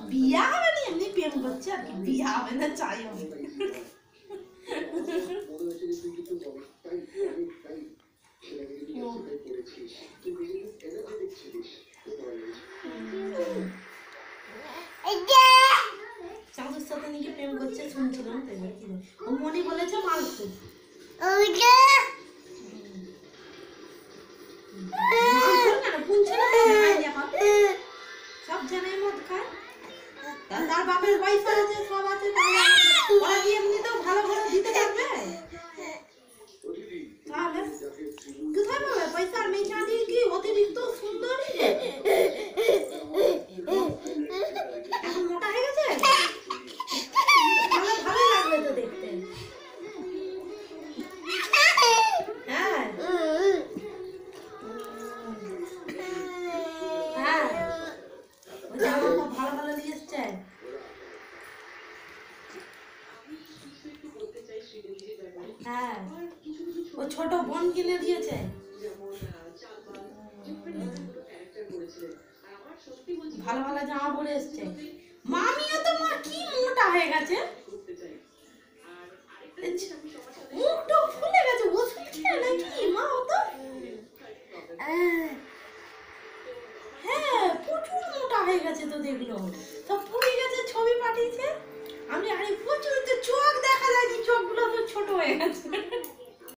বিয়া হবে না, এমনি প্রেম করছে আর কি, বিয়া হবে না চাই হবে। চাঁদের সাথে নাকি প্রেম করছে শুনছিলাম, তাই কি ও মনি বলেছে মালকু সব জানাই মদ খায়, তার বাপের পয়সা আছে সব আছে, ওরা কি এমনিতেও ভালো ভালো দিতে পারবে? তাহলে কোথায় পাবে পয়সা? আর মেয়ে চাঁদি কি অতিরিক্ত সুন্দরী এখন মোটা হয়ে গেছে, ভালো ভালো লাগবে তো দেখতে। হ্যাঁ হ্যাঁ ভালো ভালো নিয়ে এসছে। হ্যাঁ ও ছোট বোন কিনে দিয়েছে। ভালো ভালো জামা পরে এসছে। মামিও তো মা কি মোটা হয়ে গেছে, মুখটা ফুলে গেছে, ওষুধ খেয়ে নাকি মা? ও তো হ্যাঁ প্রচুর মোটা হয়ে গেছে তো, দেখলো সব ফুলে গেছে, ছবি পাঠিয়েছে। আমি আরে প্রচুর চোখ দেখা যায়নি, চোখগুলো তো ছোট হয়ে গেছে।